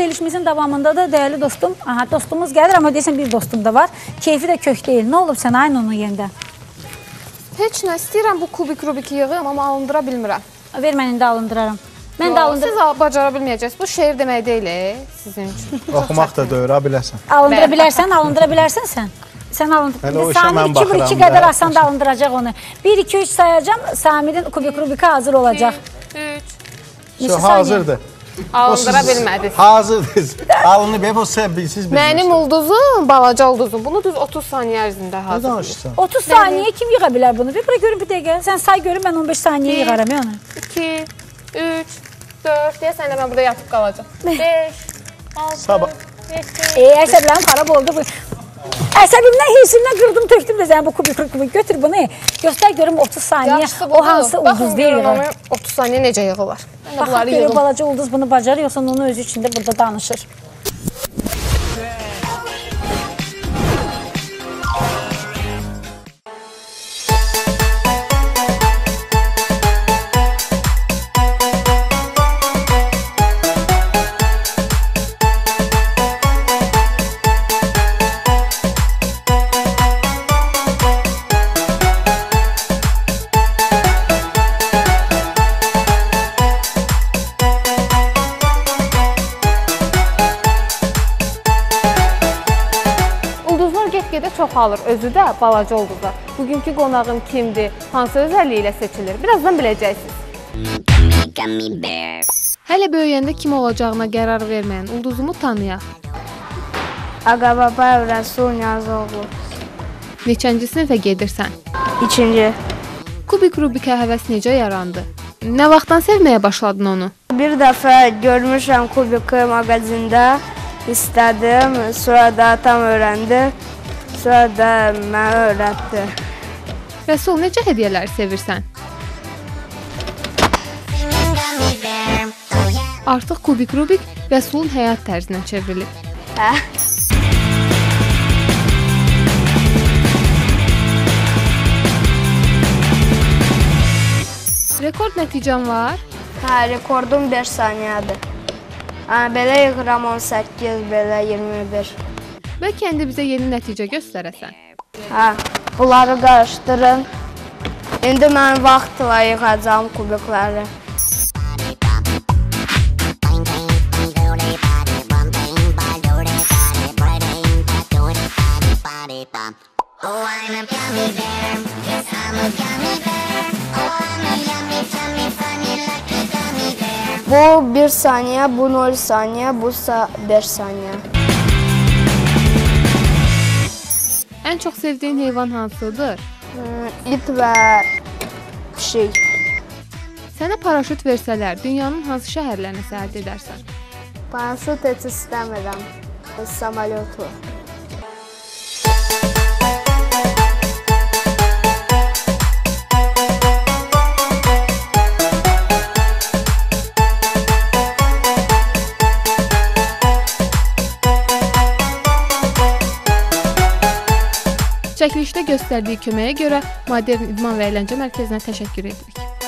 verilişimizin davamında da dəyərli dostum, dostumuz gəlir, amma deyəsən bir dostum da var. Keyfi də kök deyil. Nə olub sən aynı onun yerində? Heç nə, istəyirəm bu kubik-rubiki yığım, amma alındıra bilmirəm. Ver, mən indi alındıraram. Siz bacara bilməyəcəksiniz. Bu şeir demək deyil, sizin üçün. Oxumaq da döyürə bilərsən. Alındıra bilərsən, alındıra bilərsən sən. Sən alındıra. Sami 2-1-2 qədər asan da alındıracaq onu. 1-2-3 sayacağım, Sami'nin kubik-rubiki hazır olacaq. 3. Hazırdır. Alındıra bilmədiniz. Hazırdır. Alınıb, hep o siz bilmişsiniz. Mənim ulduzum, balaca ulduzum. Bunu düz 30 saniyə ərzində Ne hazır. danışırsan? 30 saniyə kim yığa bilər bunu? Bir bura görün bir dəqiqə. Sən say görün, mən 15 saniyə yığaram ya onu. 2, 3, 4, deyəsən də mən burada yatıb qalacaq. 5, 6, 7. Əsəblərim xarab oldu bu. Əsəbimdən, hirsimdən qırdım, töktüm də sən bu kubik götür bunu. Göstər görüm 30 saniyə o hansı ulduz deyil. 30 saniyə necə yığılar? Baxaq görüm balaca ulduz bunu bacar, yoxsa onun özü üçün də burada danışır. Get-gedə çoxalır, özü də balaca ulduzlar. Bugünkü qonağım kimdir, hansı özəlliyi ilə seçilir? Birazdan biləcəksiniz. Hələ böyüyəndə kim olacağına qərar verməyən ulduzumu tanıyaq. Ağababayev Rəsul Niyazoğlu. Neçənci sinifə gedirsən? 2-ci. Kubik-rubikə həvəs necə yarandı? Nə vaxtdan sevməyə başladın onu? Bir dəfə görmüşəm kubiki mağazində, istədim, sonra da atam öyrəndi. Sonra da mənə öyrətdi. Rəsul, necə hədiyyələri sevirsən? Artıq kubik-rubik Rəsulun həyat tərzinə çevrilib. Hə? Rekord nəticəm var? Hə, rekordum 5 saniyədir. Belə yığıram 18, belə 21. Bəlkə indi bizə yeni nəticə göstərəsən. Hə, bunları qarışdırın. İndi mən vaxtla yığacağım kubikləri. Bu 1 saniyə, bu 0 saniyə, bu 5 saniyə. Ən çox sevdiyin heyvan hansıdır? İt və pişik. Sənə paraşüt versələr, dünyanın hansı şəhərlərinə səyahət edərsən? Paraşüt heç istəmirəm, samolyotu. Çəkilişdə göstərdiyi köməyə görə Modern İdman və Əyləncə Mərkəzinə təşəkkür edirik.